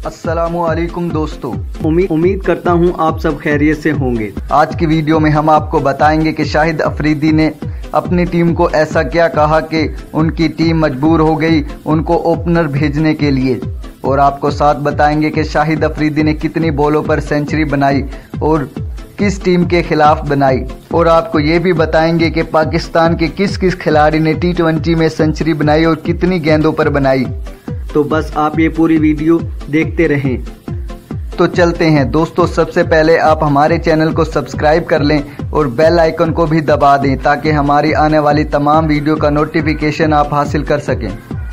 अस्सलामुअलैकुम दोस्तों, उम्मीद करता हूं आप सब खैरियत से होंगे। आज की वीडियो में हम आपको बताएंगे कि शाहिद अफरीदी ने अपनी टीम को ऐसा क्या कहा कि उनकी टीम मजबूर हो गई उनको ओपनर भेजने के लिए, और आपको साथ बताएंगे कि शाहिद अफरीदी ने कितनी बॉलों पर सेंचुरी बनाई और किस टीम के खिलाफ बनाई, और आपको ये भी बताएंगे कि पाकिस्तान के किस किस खिलाड़ी ने T20 में सेंचुरी बनाई और कितनी गेंदों पर बनाई। तो बस आप ये पूरी वीडियो देखते रहें। तो चलते हैं दोस्तों, सबसे पहले आप हमारे चैनल को सब्सक्राइब कर लें और बेल आइकन को भी दबा दें ताकि हमारी आने वाली तमाम वीडियो का नोटिफिकेशन आप हासिल कर सकें।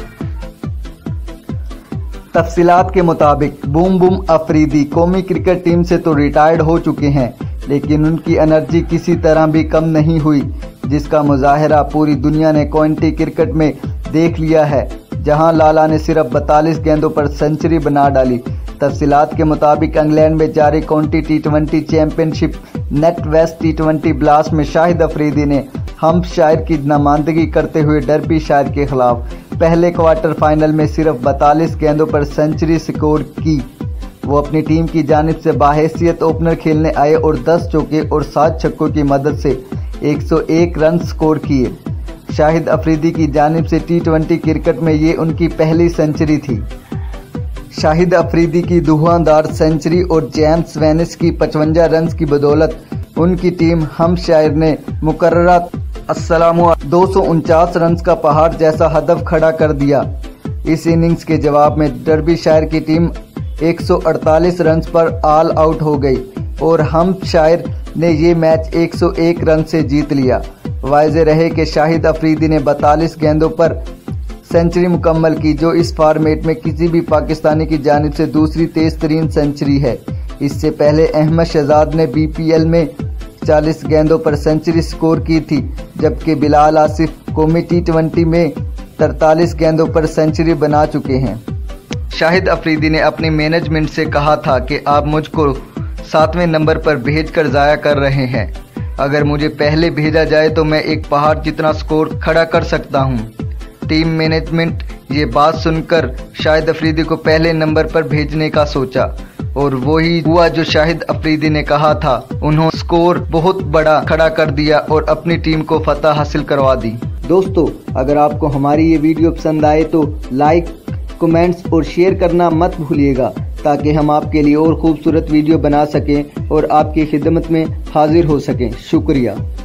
तफसीलात के मुताबिक बूम अफरीदी कौमी क्रिकेट टीम से तो रिटायर्ड हो चुके हैं, लेकिन उनकी एनर्जी किसी तरह भी कम नहीं हुई, जिसका मुजाहरा पूरी दुनिया ने काउंटी क्रिकेट में देख लिया है, जहां लाला ने सिर्फ 42 गेंदों पर सेंचुरी बना डाली। तफसीलात के मुताबिक इंग्लैंड में जारी county T20 championship NatWest T20 blast में शाहिद अफरीदी ने हम्पशायर की नुमाइंदगी करते हुए डर्बीशायर के खिलाफ पहले क्वार्टर फाइनल में सिर्फ 42 गेंदों पर सेंचुरी स्कोर की। वो अपनी टीम की जानिब से बाहैसियत ओपनर खेलने आए और 10 चौके और 7 छक्कों की मदद से 101 रन स्कोर किए। शाहिद अफरीदी की जानिब से T20 क्रिकेट में ये उनकी पहली सेंचुरी थी। शाहिद अफरीदी की धुआंधार सेंचुरी और जेम्स वेनिस की 55 रन की बदौलत उनकी टीम हम्पशायर ने मुकर्ररा 249 रन का पहाड़ जैसा हदफ खड़ा कर दिया। इस इनिंग्स के जवाब में डर्बीशायर की टीम 148 रन पर ऑल आउट हो गई और हम्पशायर ने ये मैच 101 रन से जीत लिया। वाज़ेह रहे कि शाहिद अफरीदी ने 42 गेंदों पर सेंचुरी मुकम्मल की, जो इस फॉर्मेट में किसी भी पाकिस्तानी की जानिब से दूसरी तेज तरीन सेंचुरी है। इससे पहले अहमद शहजाद ने BPL में 40 गेंदों पर सेंचुरी स्कोर की थी, जबकि बिलाल आसिफ कौमी T20 में 43 गेंदों पर सेंचुरी बना चुके हैं। शाहिद अफरीदी ने अपनी मैनेजमेंट से कहा था कि आप मुझको 7वें नंबर पर भेजकर ज़ाया कर रहे हैं, अगर मुझे पहले भेजा जाए तो मैं एक पहाड़ जितना स्कोर खड़ा कर सकता हूं। टीम मैनेजमेंट ये बात सुनकर शाहिद अफरीदी को पहले नंबर पर भेजने का सोचा, और वही हुआ जो शाहिद अफरीदी ने कहा था। उन्होंने स्कोर बहुत बड़ा खड़ा कर दिया और अपनी टीम को फतह हासिल करवा दी। दोस्तों, अगर आपको हमारी ये वीडियो पसंद आए तो लाइक, कमेंट्स और शेयर करना मत भूलिएगा, ताकि हम आपके लिए और खूबसूरत वीडियो बना सकें और आपकी खिदमत में हाजिर हो सकें। शुक्रिया।